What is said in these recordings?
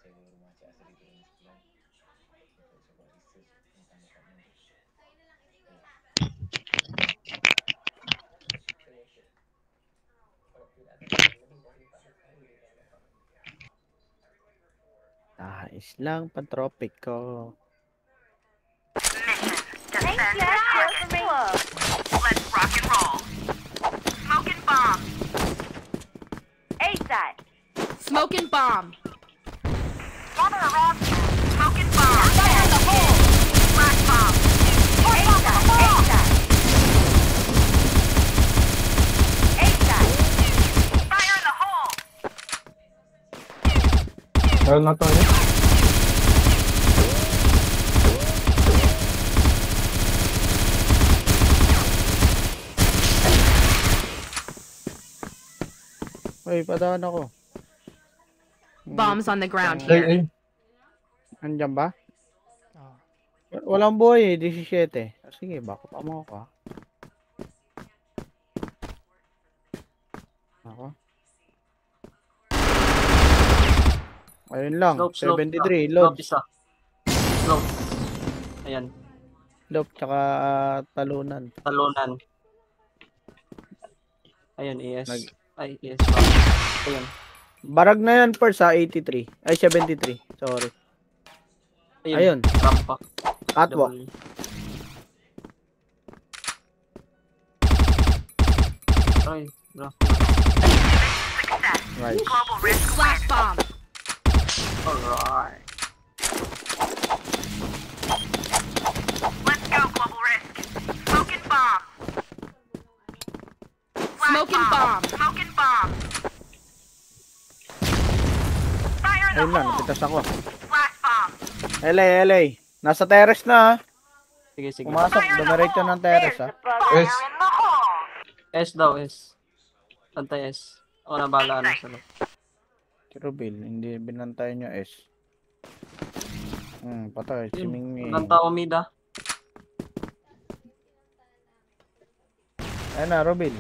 Ayos lang, pan-tropic ko. Let's rock and roll. Smoking bomb. ASAT. Smoking bomb. Gather around. Smoking bomb. Fire in the hole. Flash bomb. ASAT. ASAT. Fire in the hole. Meron na to eh. Uy, padaan ako. Bombs on the ground Ay, here. ay. Andyan ba? Walang buhay eh, 17. Sige, bakit mo ako ah. Ako. Ayun lang, Slope, 73, slope load. isa. Slope. Ayan, Loop, tsaka talunan. talunan. Ayan, ES. Nag- Ay, ES. Ayan. Barag na yan per sa 83. Ay, 73. Sorry. Ayun. Rampa. Catwalk. W. Ay, rough. Right. Global risk. Flash bomb. Alright. Let's go, global risk. Smoking bomb. Smoking bomb. Smoking bomb. Fire in the Ayun lang, hole. napitas ako. Flash bomb. LA. Nasa terrace na ha. Sige, sige. Pumasok, dumiretso ng terrace ha. Yes. Fire in the hole. S daw, S. Pantay S. Ako na bahala ano sa loob. Si Rubil, hindi binantayan niya S. Patay, si Mingming. Ang tao mida. Ayun na, Rubil.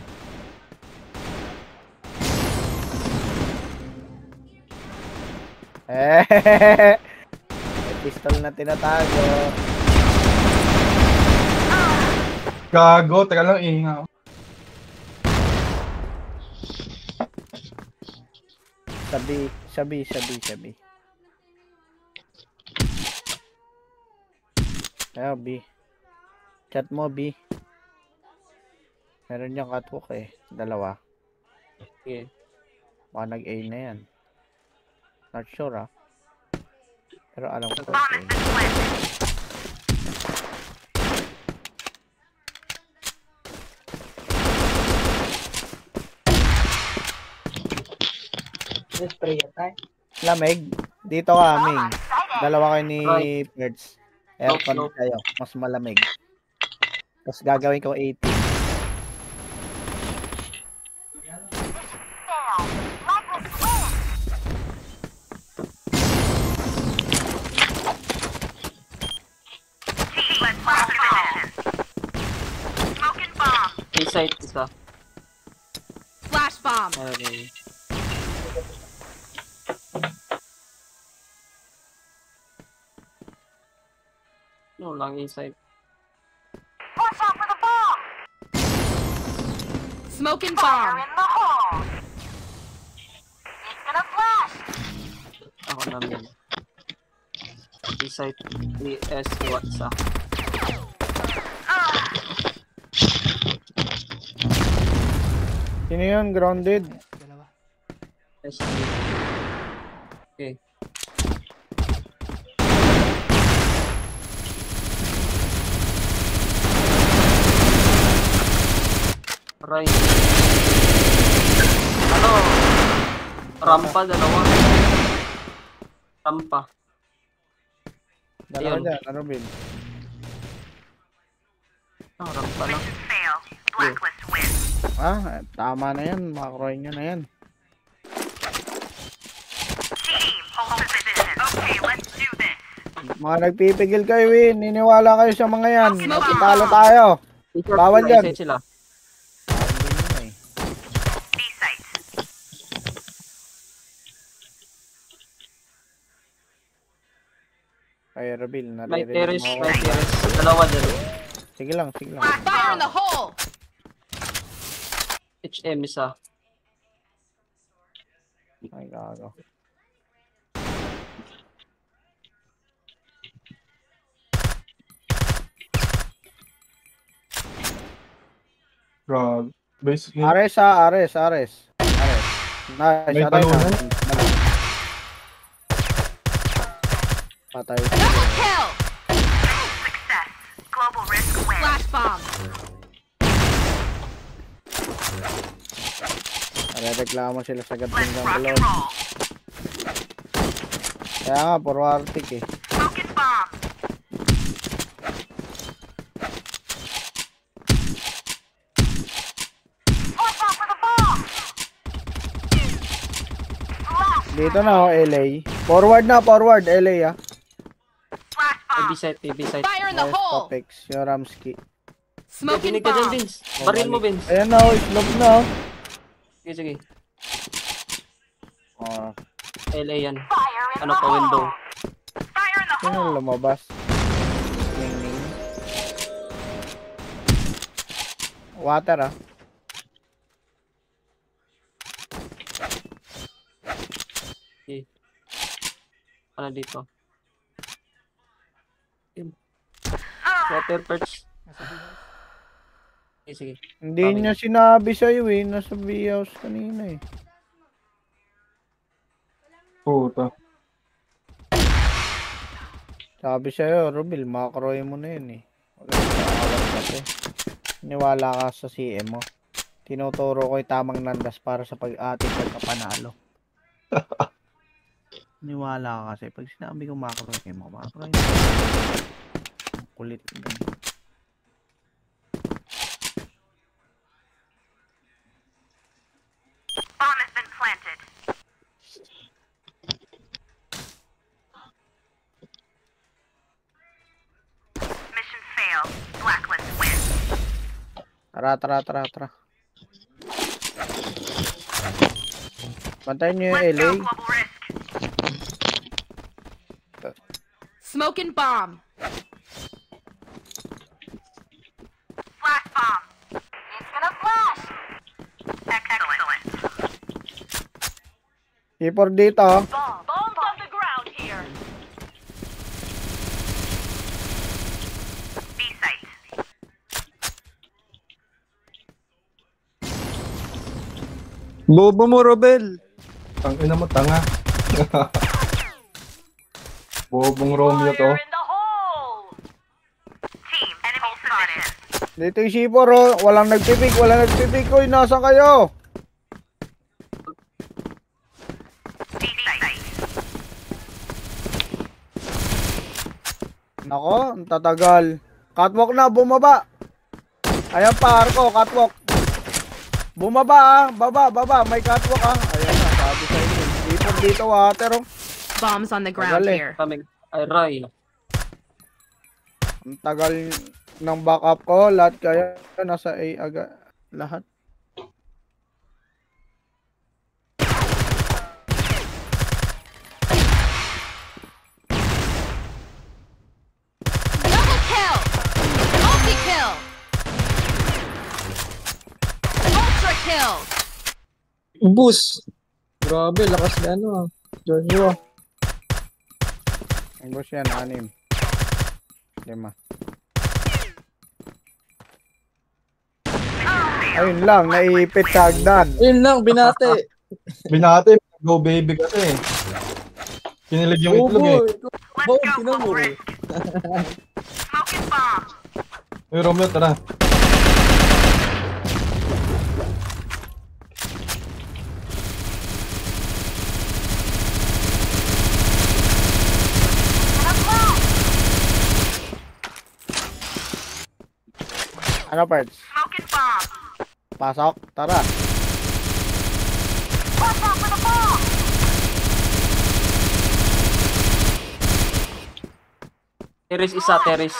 May pistol na tinatago. Gago, teka lang, ihinga. Sabi. Ayaw, B. Chat mo, B. Meron niyang catwalk eh. Dalawa. Sige. Baka nag-A na yan. Not sure ah. Pero alam ko Bomb has been planted. lamig. Dito ka, Ming. Dalawa kayo ni Perds. Aircon Nope. kayo. Mas malamig. Tapos gagawin ko 80. Let's rock and roll. Smoking bomb. Inside isa. Flash bomb. Okay. No lang inside. Watch out for the bomb. Smoking Fire bomb. in the hole. It's gonna flash. Ako namin. Inside ES WhatsApp. Sino yun? Grounded? SD. Okay. Right. Ano? Rampa, dalawa. Rampa. Dalawa Ayun. dyan. Ano, Bill? Ah, rampa lang. Mission fail. Blacklist win. Tama na yan. Makakroy nyo na yan. Team, hold position. Okay, let's do this. Mga nagpipigil kayo, Win. Niniwala kayo sa mga yan. Smoking Talo bomb. tayo. Inside Bawal sila, yan. inside sila. B site. Kay Rabil, May naririnig terrace, mo ako. may terrace. Dalawa dyan. Sige lang, sige lang. Fire in the hole! HM isa. Ay, gago. Grabe. Basically, Ares ha, Ares, Ares. Ares. Nice, May atay na. talunan? Patay. Double kill! Success. Global risk win. Flash bomb. Nare-reklamo sila sa gating Let's ng rock and balon. roll. Kaya nga, puro artik eh. Smoking bomb. Watch out for the bomb. Dito na oh, LA. Forward na, forward, LA ah. Flash TB bomb. site, TB site. Fire in the Nice, hole. Topics, yung Ramsky. Smoking Dinig ka dyan, bomb. Vince. Baril mo, Vince. Ayan na oh, slope na oh. Sige, sige. Oh, LA yan. Fire in Ano the pa, hole. window. Fire in the sino hole. lumabas? Ning ning. Water ah. Okay. Ano dito? Water perch. Sige, sige. Hindi Kami. niya sinabi sa'yo eh. Nasa B-house kanina eh. puta. Sabi sa'yo, Rubil, makakroy mo na yun eh. Wala ka awat kasi. Niwala ka sa CM mo. Tinuturo ko yung tamang landas para sa pag-ating pagkapanalo. Niwala ka kasi. Pag sinabi ko makakroy mo, makakroy mo. Kulit. Bomb has been planted. Mission failed. Blacklist wins. Tara, tara, tara, tara. Bantayin nyo yung Let's LA. go global risk. Smoking bomb. Flash bomb. It's gonna flash. Excellent. C4 dito. Bombs on the ground here. B site. Bobo mo, Robel. Ang ina mo, tanga. Bobong Romeo to. in the hole. Team, enemy spotted. Dito yung C4 oh. Walang nagpipig, walang nagpipig. Uy, nasa kayo? B site. Nako, ang tatagal. Catwalk na, bumaba. Ayan pa, Arco, catwalk. Bumaba ah, baba, baba. May catwalk ah. Ayan na, sabi sa inyo. Dito, water oh. Bombs on the ground Tagal eh. here. Kami. Ay, Ray. Ang tagal ng backup ko. Lahat kaya nasa A agad. Lahat. Double kill. Multi kill. Ultra kill. Boost. Grabe, lakas na ano ah. Joshua. Ang boss yan, 6. 5. Ayun lang, naiipit sa hagdan. Yun lang, binate. Binati, go baby kasi. Kinilig yung itlog eh. Let's go global risk. Smoking bomb. Uy, Romeo, tara. Ano parts? Smoking bomb. Pasok, tara. Watch out for the bomb. Terrace isa, terrace.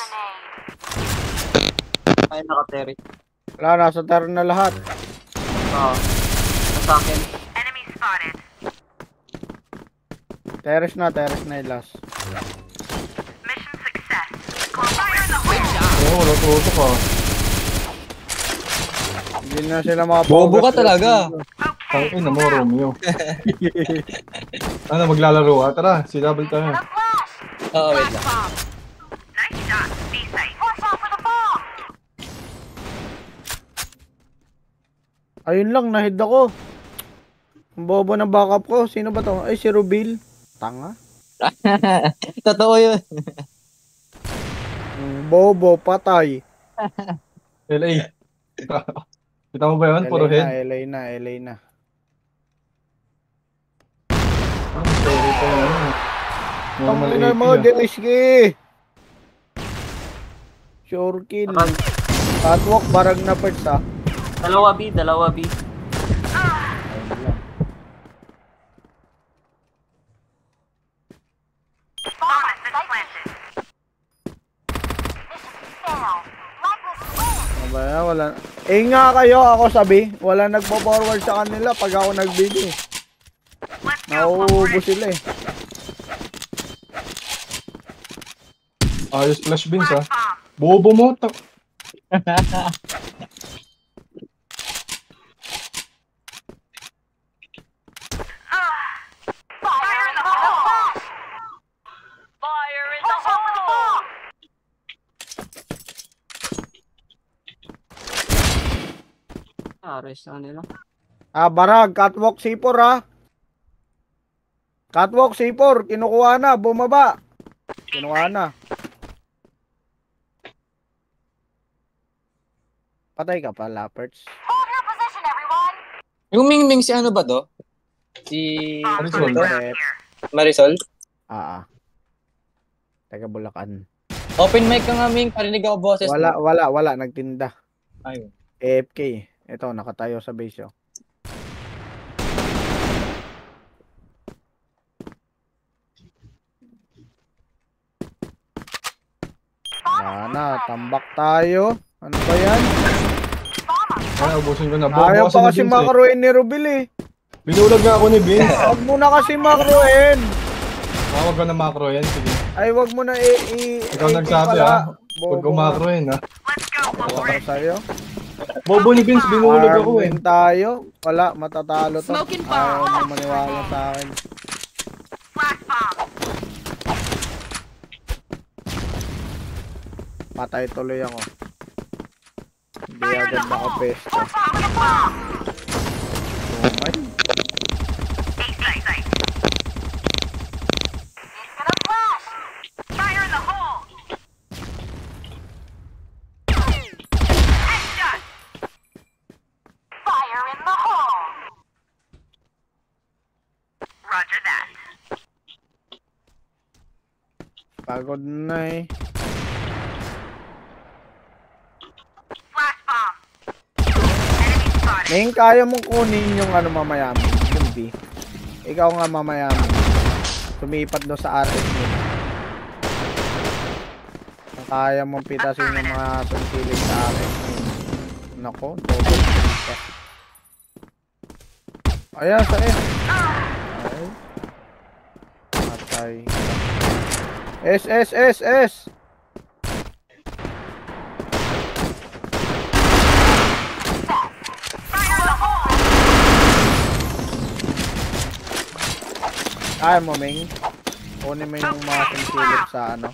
Ay, naka-terrace. Wala, nasa taro na lahat. Oo. Sa akin. Enemy spotted. Terrace na yung last. Oo, wala tutok ah. Hindi na sila mga Bobo ka talaga. Tangin na mo, Romeo. Ano, maglalaro ah? Tara, si Double tayo. Oo, wait Flash lang. bomb. Nice shot. B site. Watch out for the bomb. Ayun lang, nahid ako. Ang bobo ng backup ko. Sino ba to? Ay, si Rubil. Tanga. Totoo yun. Bobo, patay. LA. Kita mo ba yun? Puro head. LA na. Sorry pa yun. Normal Ang ina AP mo, ah. Deniski. Sure kill. Catwalk, barag na parts ah. Dalawa B, dalawa B. Bomb has been planted. Ano ba yan? Wala. Eh nga kayo, ako sabi. Wala nagpo-forward sa kanila pag ako nagbili. Let's go. Nauubos sila eh. Ayos flash beans ah. Bomb. Bobo mo. Fire in the hole. Fire in the hole. Ares na nila. Barag, catwalk C4 ah. Catwalk C4, kinukuha na, bumaba. Kinukuha na. Patay ka pa, Laperts. Hold your position, everyone. Yung Mingming si ano ba to? Si Marisol. Rep. Marisol? Taga Bulacan. Open mic ka nga, Ming. Parinig ako boses. Wala, nagtinda. Ayun. AFK. Ito, nakatayo sa base oh. Sana, tambak tayo. Ano ba yan? Ay, ubusin ko na. Ayaw Bobo pa kasi kasi ni Vince eh. makruin ni Rubil eh. Binulag nga ako ni Vince. Huwag mo na kasi makruin. Huwag ka na macro yan. Sige. Ay, wag mo na Ikaw nagsabi ah. Huwag ko macro yan ah. Let's go. Wala sa'yo. Bobo ni Vince, binulag ako eh. Armin tayo. Wala, matatalo to. Smoking bomb. Ayaw mo maniwala sa akin. Flash bomb. Patay tuloy ako. Hindi agad nakapesto. Rocket bomb. Umay. A site. It's gonna flash. Fire in the hole. Headshot. Fire in the hole. Roger that. Pagod na eh. Flash bomb. Enemy spotted. Ngayon kaya mong kunin yung ano mamaya mo. Yung B. Ikaw nga mamaya mo. Sumipat do sa RS mo. Kaya mong pitasin yung mga sungkilig sa RS mo. Nako, double kill pa. Ayan, sa eh. Ay. Matay. S. Fire in the hole. Kaya mo, Ming. Kunin mo yung mga sungkilig sa ano.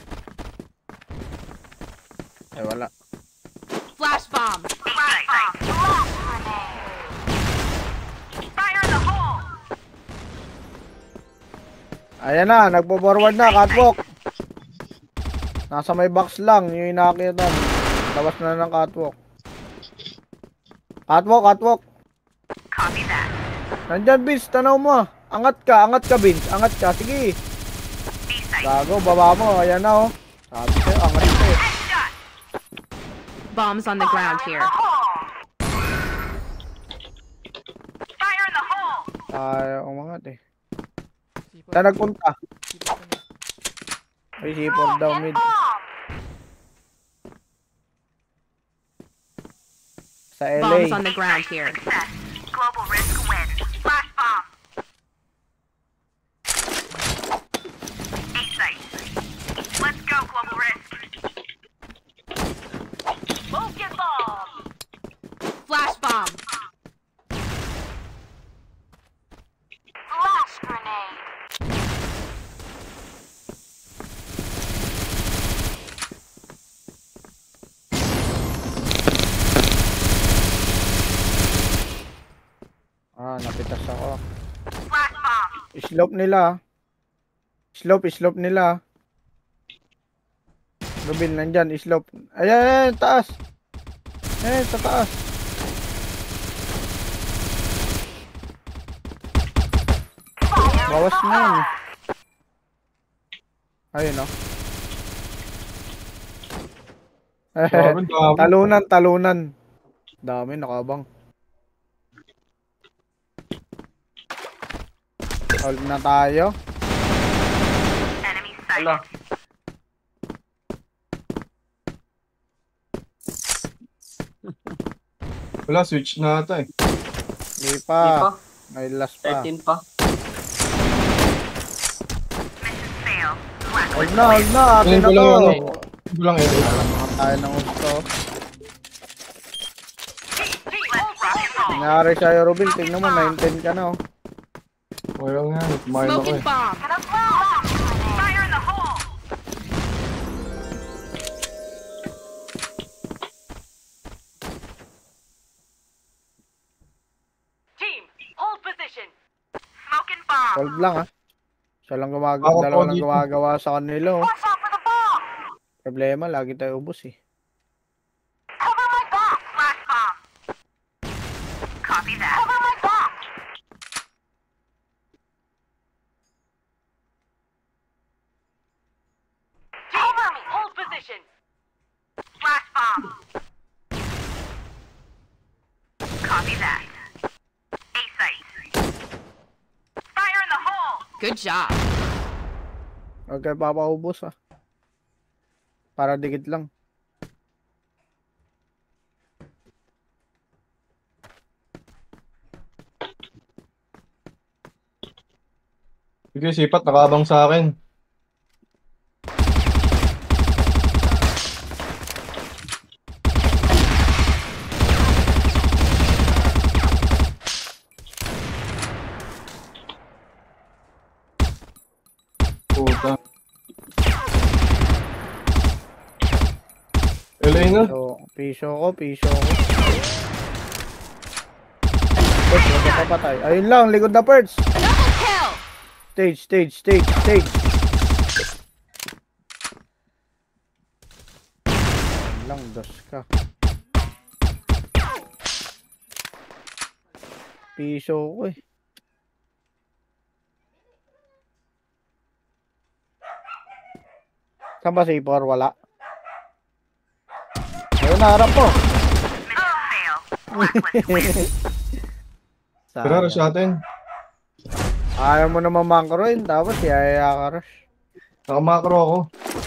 Ay, wala. Flash bomb. Flash bomb. Fire in the hole. Ayan na, nagpo-forward na, catwalk. Nasa may box lang, yung inakitan. Labas na ng catwalk. Catwalk. Copy that. Nandyan, Vince, tanaw mo. Angat ka, Vince. Angat ka, sige. B site. Gago, baba mo, ayan na oh. Sabi sa'yo, angat ka eh. Headshot. Bombs on the ground here. Fire in the hole. Ayaw, umangat eh. Saan nagpunta? Ay, C4 daw mid. Sa Bombs LA. on the ground here. Success. Global risk win. Flash bomb. A site. Let's go, global risk. Pitas ako. Flash bomb. Slope nila. Slope nila. Rubil, nandyan, slope. Ayan, taas. Ayan, sa taas. Bawas na yun. Ayun, oh. Grabe, dami. Talunan. Dami, nakabang. Hold na tayo. Enemy sight. Wala. Wala, switch na ata eh. Di Di pa. pa. May last pa. 13 pa. Mission failed. Black Hold na. Atin na Kunin ko lang to. ano. Hindi ko lang edit. Tayo ng gusto. Let's rock and roll. Nangyari sa'yo, Rubil. Tingnan mo, 9-10 ka na, oh. Wala nga, kumain ako Smoking eh. bomb. Fire in the hole. Team, hold position. Smoking bomb. Hold lang, ah. Siya lang Ako dalawa po lang dito. gumagawa sa kanila, oh. Watch out for the bomb. Problema, lagi tayo ubos, eh. Cover my back. Flash bomb. Copy that. Cover my back. Cover me. Hold position. Flash bomb. Copy that. A site. Fire in the hole. Good job. Huwag kayo papaubos, ah. Para dikit lang. Sige, sipat, nakabang sa akin. Puta. Elena? Piso ko. Perch, huwag ka papatay. Ayun lang, likod na Perch. Double kill. Stage. Ayun lang, dos ka. Piso ko, eh. Saan ba si Ipor? Wala. Ayun, naharap po. Mission fail. Blacklist win. Tara, rush natin. Ayaw mo naman macroin, tapos yaya ka rush. Nakamakro ako.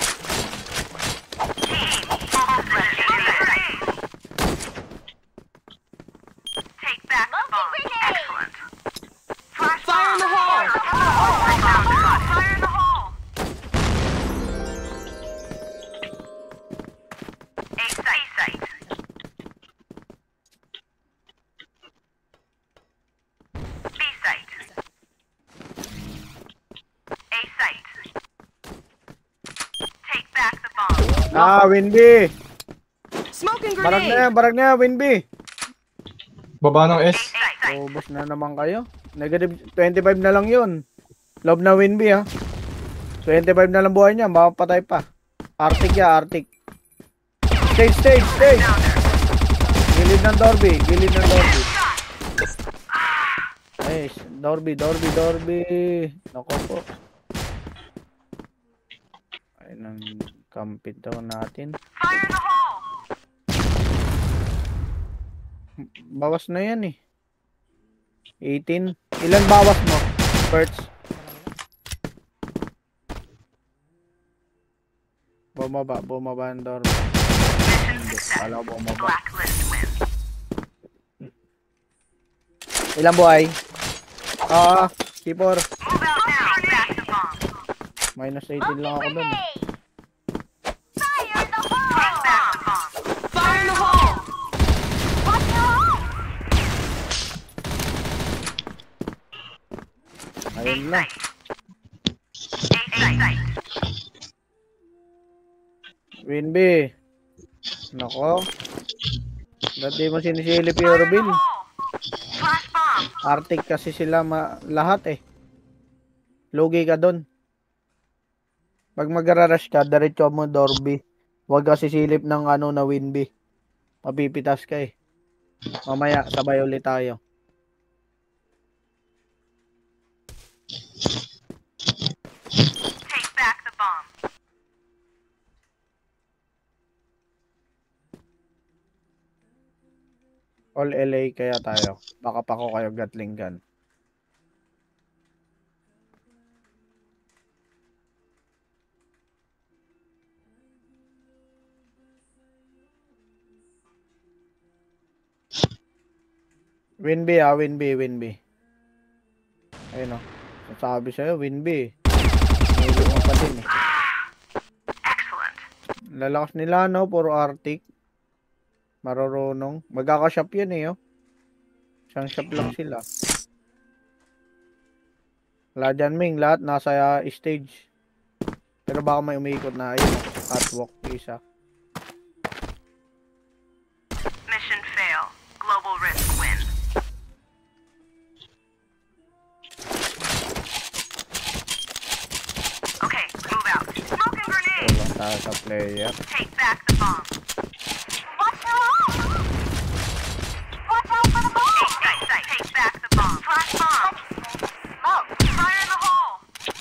Take back the bomb. Excellent. Flash Fire in the hole. Fire in the hole. A site. B site. A site. Take back the bomb. Winby. Smoking Barag grenade. na yan, Winby. Baba ng A S. site. Ubus na naman kayo. Negative 25 na lang yun. Love na Winby, ha. 25 na lang buhay niya, makapatay pa. Arctic ya, Arctic. Stage. Gilid ng Dorby. Ay, Dorby. Nako po. Ay, nang kampit daw natin. Fire in the hole. Bawas na yan, eh. 18. Ilan bawas mo? Perch. Bumaba ang Dorby. Mission success. Wala ko bumaba. Blacklist win. Ilang buhay? T4. Move out now. Take back the bomb. Minus 18 lang ako dun, eh. Fire in the hole. Take back the bomb. Fire in the hole. Watch your hole. Ayun lang. A site. Winby. Nako. Dati mo sinisilip yung Rubil. Flash bomb. Arctic kasi sila lahat eh. Lugi ka doon. Pag magra-rush ka, diretso mo door B. Huwag ka sisilip ng ano na win B. Mapipitas ka eh. Mamaya, sabay ulit tayo. Take back the bomb. All LA kaya tayo. Baka pa ko kayo Gatling gun. Win B ah, win B, win B. Ayun o. Sabi sa'yo, win B. Nilo mo pa din eh. Excellent. Lalakas nila no, puro Arctic. Marurunong. Magkakashop yan eh oh. Isang shop lang sila. Wala dyan Ming, lahat nasa stage. Pero baka may umiikot na ayun oh. Catwalk isa. Mission fail. Global risk win. Okay, move out. Smoke and grenade. Walang tayo sa player. Take back the bomb. Watch out! Watch out for the bomb! Sight. Take back the bomb. Flash bomb. Smoke. Fire in the hole.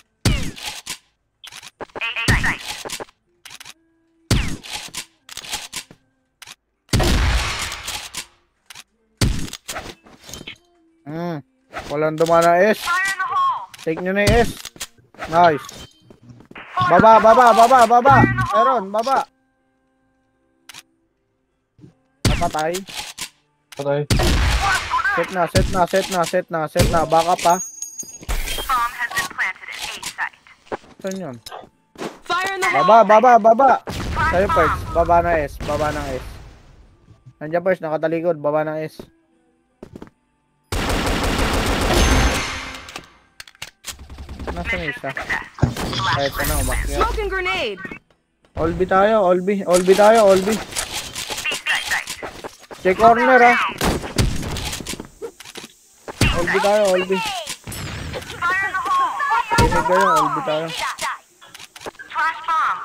Sight. Walang dumana S. Fire in the hole. Take nyo na yung S. Nice. Baba. Meron, baba. Napatay. Patay. Set na. Baka pa. Bomb has been planted at A site. Saan yun? Fire in the hole! Baba. Flash Sa'yo first. bomb. Baba ng S. Nandiyan first, nakatalikod. Baba ng S. Nasaan yung isa? Kahit na umakyat. Smoke and grenade! All B tayo. Check corner ah. All B. Fire in the hole. Check kayo, all B tayo. Flash bomb.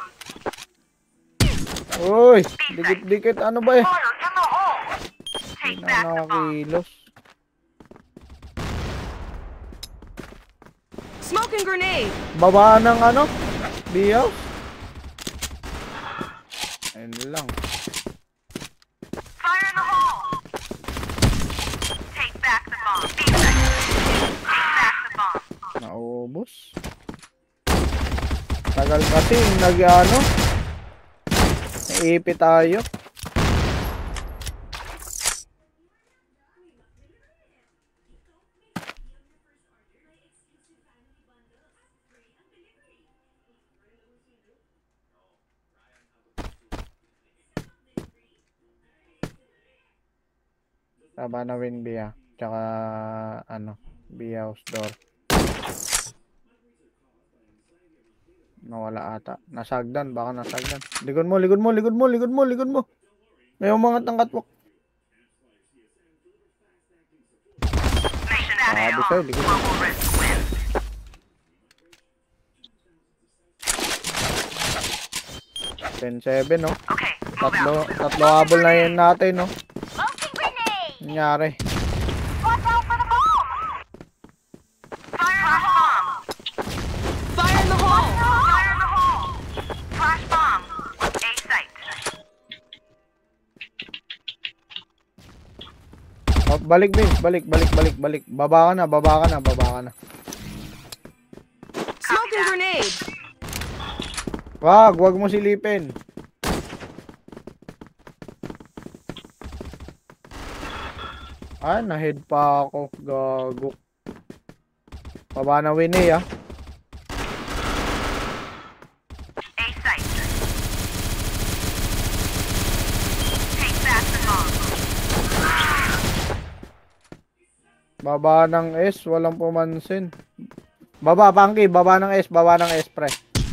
Uy, dikit. Ano ba eh? Fire in the hole. Take back the bomb. Nakakilos. Smoke and grenade! Baba ng ano? B-house? Ayun lang. Fire in the hole. Take back the bomb. Take back the bomb. Naubos. Tagal kasi nag-ano? Naiipit tayo. Tama na win B ah. Tsaka ano, B house door. Nawala ata. Nasagdan, baka nasagdan. Likod mo. May umangat ng catwalk. Mission Sabi fail. sa'yo, likod. Global risk win. $10-7 no? Okay, move out. Tatlo habol na yun natin no? Launching grenade. Nangyari. Watch out for the bomb. Fire in the bomb. Fire in the hole! Fire in the hole. Flash bomb. A site. Oh, balik Vince, balik. Baba ka na. Smoke and grenade! Wag mo silipin. Ay, na-head pa ako. Gago. Baba na Winnie ah. A site. Take back the bomb. Baba ng S, walang pumansin. Baba, Pangki, baba ng S, pre.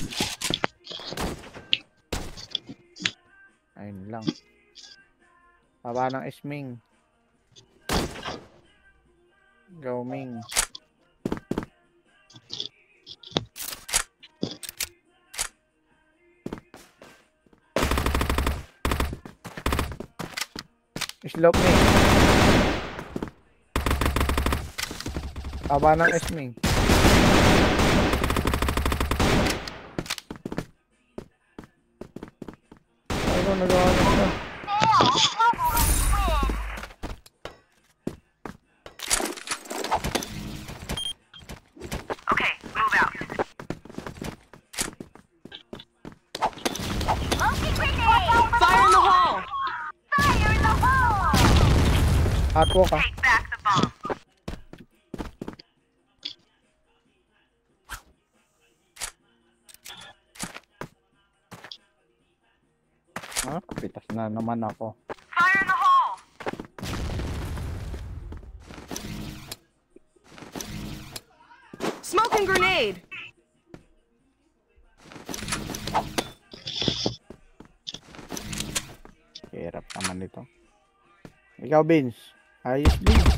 Ayun lang. Baba ng S, Ming. Go, Ming. Slope, Ming. Haba ng S, Ming. Ano nagawa nito? Okay, move out. Smoking grenade! Fire in the hole! Fire in the hole! Catwalk, ah. Take back the bomb. Ah, pitas na naman ako. Fire in the hole! Smoking grenade! Hirap naman nito. Ikaw, Vince. Ayos, Vince.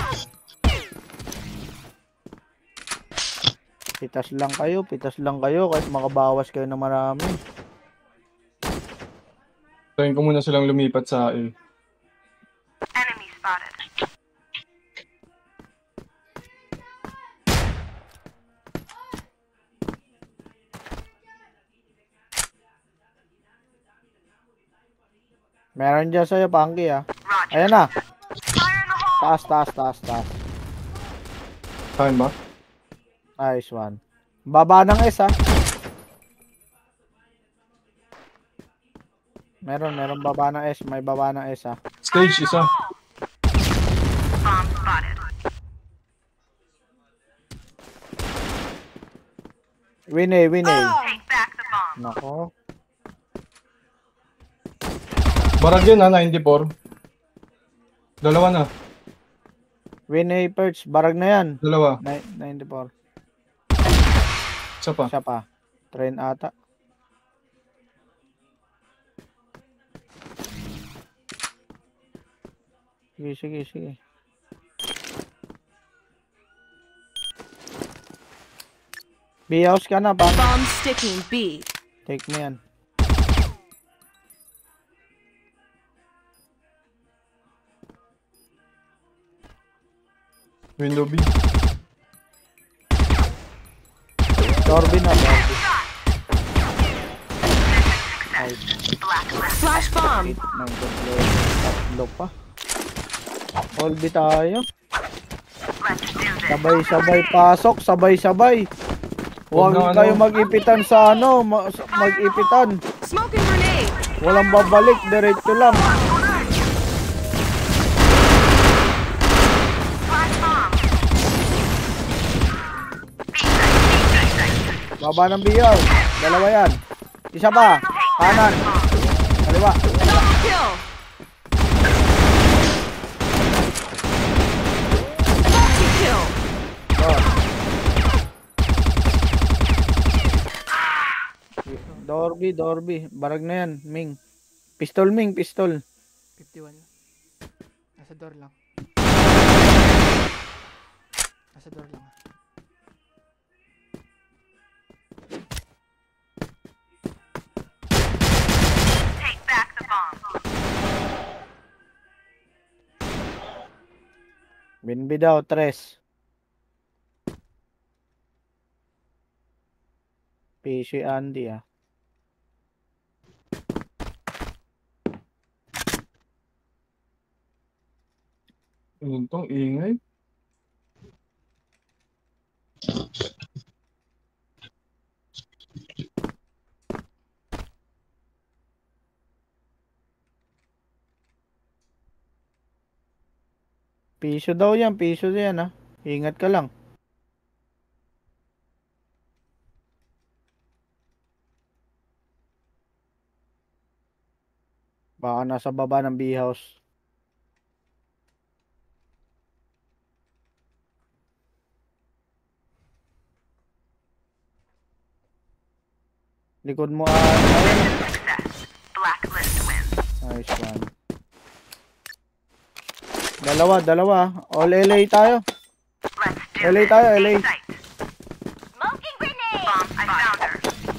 Pitas lang kayo, kahit makabawas kayo na marami. Tayin ko muna silang lumipat sa A. Enemy spotted. Meron dyan sa'yo, Pangki, ah. Roger. Ayan na. Fire in the hole! Taas. Kain ba? Nice one. Baba ng S, ah. Meron baba ng S. May baba ng S, ah. Stage isa. Bomb spotted. Win A. Take back the bomb. Nako. Barag yun ha, 94. Dalawa na. Win A, Perch. Barag na yan. Dalawa. 94. Isa pa. Siya pa. Train ata. Sige. B-house ka na, Pang. Bomb sticking B. Take mo yan. Window B. Dorby na, Dorby. Flash bomb. Hit ng tatlo. Tatlo pa. All B tayo. Let's do this. Sabay-sabay pasok, sabay-sabay. Huwag Huwag na kayo ano. mag-ipitan sa ano, mag-ipitan. Smoking grenade! Walang babalik, diretso lang. Flash bomb. Baba ng biyaw. Dalawa yan. Isa pa. Kanan. Kaliwa. Double kill! Multi-kill! Oh. Dorby. Barag na yan, Ming. Pistol, Ming, pistol. 51. Nasa door lang. Nasa door lang. Take back the bomb. Binbi daw, tres. PC Andy, ah. Ano tong ingay? Piso yan, ah. Ingat ka lang. Baka nasa baba ng B-house. Likod mo, ah. Success. Blacklist wins. Nice one. Dalawa. All LA tayo. LA tayo, LA. Smoking grenade! Bomb, I found her.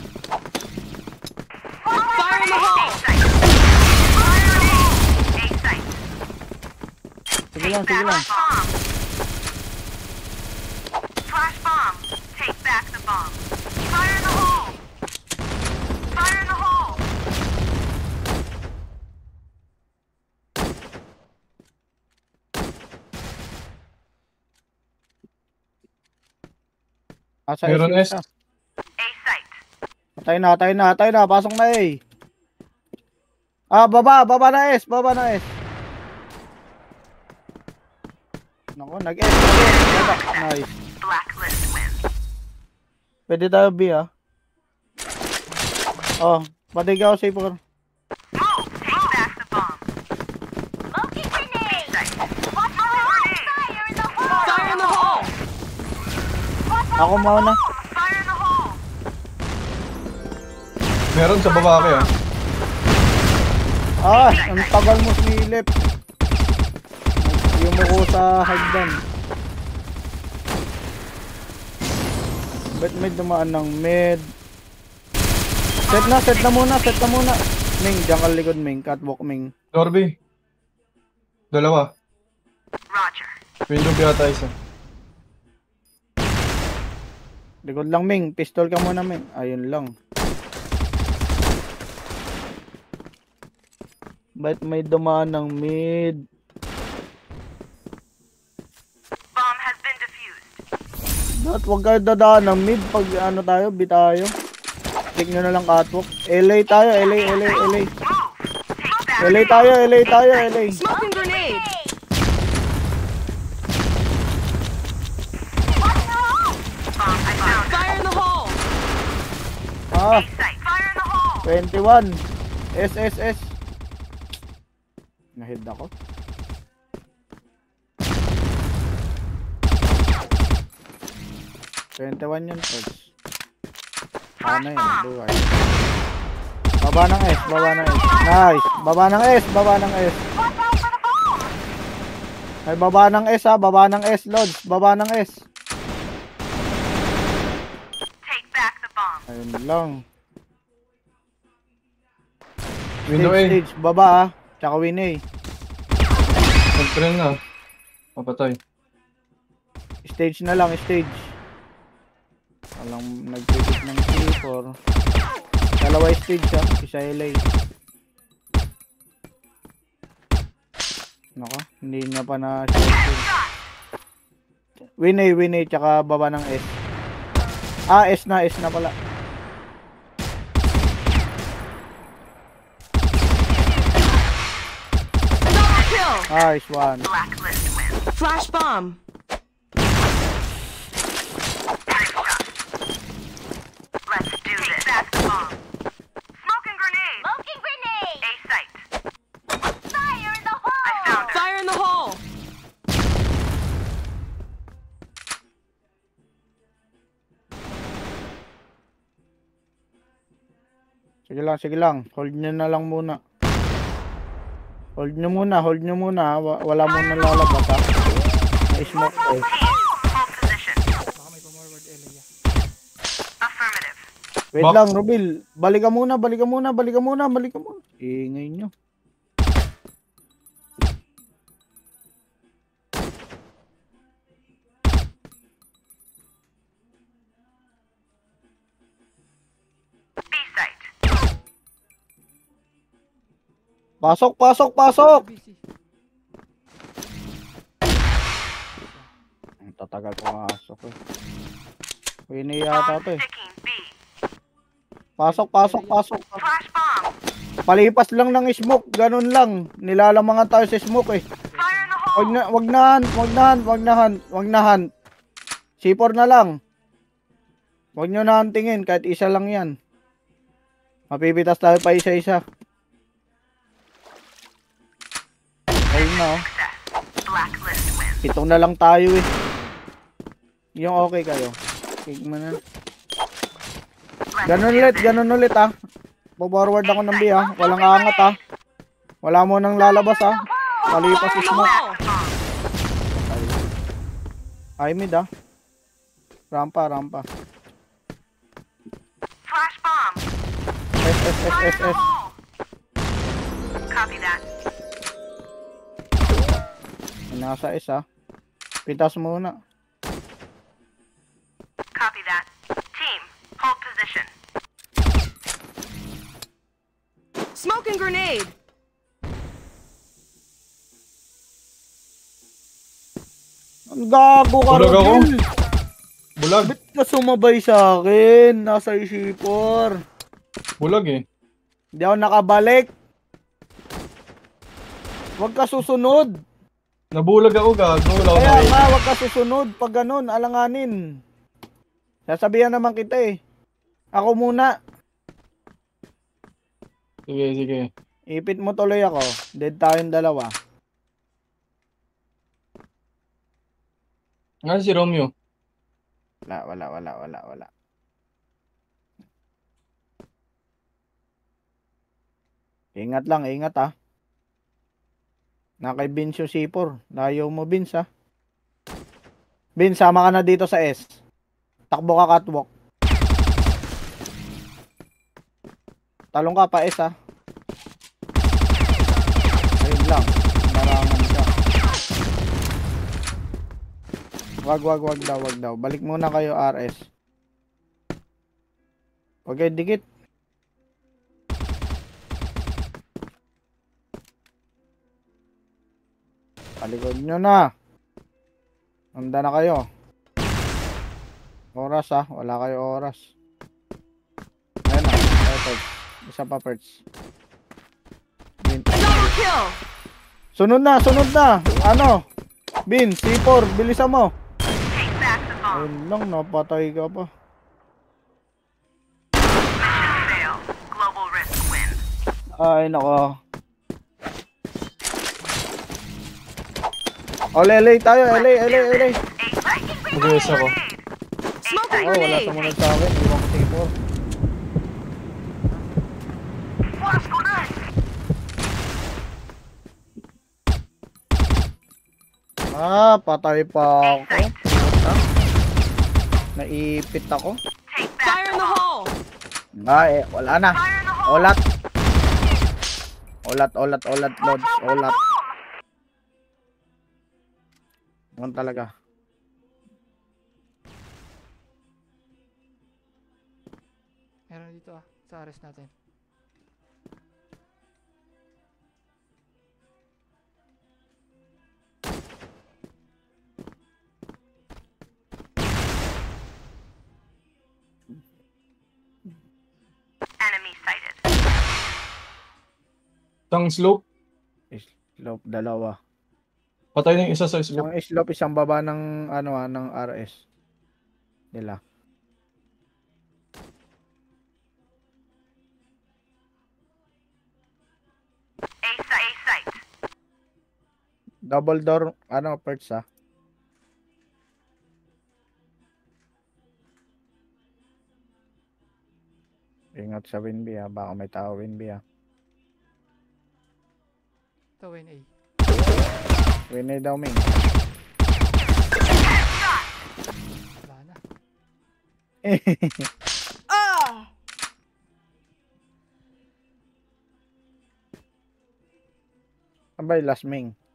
Fire in the hole! Fire in the hole! A site. Sige lang, sige lang. Bomb. Flash bomb. Take back the bomb. Fire in the hole! Fire in the hole! Asa Meron S. S. A site. Atay na. Pasok na A. Baba na S. Naku, nag-S. Baba. Nice. Blacklist wins. Pwede tayo B, ah. Patigaw safe ko. Move! Take back the bomb. Smoking grenade! Site. Watch the grenade! Fire in the hole! Fire in the hole! Ako mauna. Fire in the hole! Meron sa baba kayo. Ang tagal mo sinilip. Yumuko sa hagdan. Ba't may dumaan ng mid? Set na muna. Ming, diyan ka likod, Ming. Catwalk, Ming. Dorby. Dalawa. Roger. Window yata isa. Likod lang, Ming. Pistol ka muna, Ming. Ayun lang. Ba't may dumaan ng mid? Bomb has been defused. Ba't wag kayo dadaan ng mid pag ano tayo, B tayo? Check nyo na lang catwalk. LA tayo, LA. Move! Take back LA tayo, LA. Smoking grenade! bomb. I found her. Fire in the hole! A site. Fire in the hole! 21. S. Nahid ako. Twenty-one yun, Pods. Ano yun, buhay. Baba ng S. Nice. Baba ng S. Watch out for the bomb! Ay, baba ng S, ha. Baba ng S, Lods. Baba ng S. Take back the bomb. Ayun lang. Window A. Stage. Baba, ha. Tsaka win A. Nag-train na. Papatay. Stage na lang, stage. Walang nag-pick ng C4. Dalawa stage, ha. Isa LA. Naka, hindi niya pa na short. Win A, tsaka baba ng S. S na pala. Double kill! Nice one. Blacklist wins. Flash bomb! Let's do this. Take back the bomb. Smoking grenade! A site. Fire in the hole! I found her. Fire in the hole! Sige lang. Hold nyo na lang muna. Hold nyo muna. Wala muna lalabas, ha. May smoke, eh. Hold position. Baka may pamorward area. Affirmative. Wait Box. lang, Rubil. Balik ka muna. Ingay nyo. B site. Pasok! BC. Ang tatagal pumasok, eh. Wini yata Bomb to, eh. sticking B. Pasok. Flash bomb. Palipas lang ng smoke. Ganun lang. Nilalamangan tayo sa smoke, eh. Fire in the hole. Wag na hunt. C4 na lang. Wag nyo na huntingin. Kahit isa lang yan. Mapipitas tayo pa isa-isa. Ayun na, oh. Success. Blacklist wins. Pitong na lang tayo, eh. Yung okay kayo. Kick mo na. Ganun ulit, ah. Forward ako ng B, ah. Walang angat, ah. Wala mo nang lalabas, ah. Palipas Fire in the smoke. hole! Ay, mid, ah. Rampa, rampa. Flash bomb. S, S, S, Fire S, in the S. hole. Copy that. Nasa S ha. Pitas muna. Copy that. Team, hold position. Smoke and grenade. Ang gago ka, Bulag ako. Rodel. Bulag. Ba't ka sumabay sa akin? Nasa isipor. Bulag eh. Hindi ako nakabalik. Huwag ka susunod. Nabulag ako, gago. Wala ko Kaya nakita. nga, huwag ka susunod. Pag ganun, alanganin. Sasabihan naman kita eh. Ako muna. Sige, sige. Ipit mo tuloy ako. Dead tayong dalawa. Nga si Romeo. Wala. Ingat lang, ingat ah. Nakay Vince yung C4. Layo mo Vince ah. Vince, sama ka na dito sa S. Takbo ka catwalk. Talong ka pa S ah. Ayun lang. Narangan ka. Wag daw. Balik muna kayo RS. Okay, dikit. Palikod nyo na. Handa na kayo. Oras ah. Wala kayo oras. Ayan na. Perch. Isa pa perch. Double kill. Sunod na. Ano? Bin, C4. Bilisan mo. Take back the bomb. Ayun lang. Napatay ka pa. Mission fail. Global risk win. Ay, nako. O, LA tayo. LA. Mag-US ako. Smoke and Oh, wala grenade. sumunod sa akin. Iwan ko C4. Flash grenade. Ah, patay pa ako. Puta. Naipit ako. Take back Fire in the hole. Ay, wala na. Fire in the hole. Olat. Lods. Olat. Ganun talaga. Meron dito ah, sa arrest natin. Enemy sighted. Isang slope. Slope, dalawa. Patay na yung isa sa slope. Yung slope, isang baba ng, ng RS. Nila. A site. Double door, perch ah. Ingat sa Winby ah, baka may tao Winby ah. Ito, win A. Winby daw Ming. Wala na. Abay, last Ming.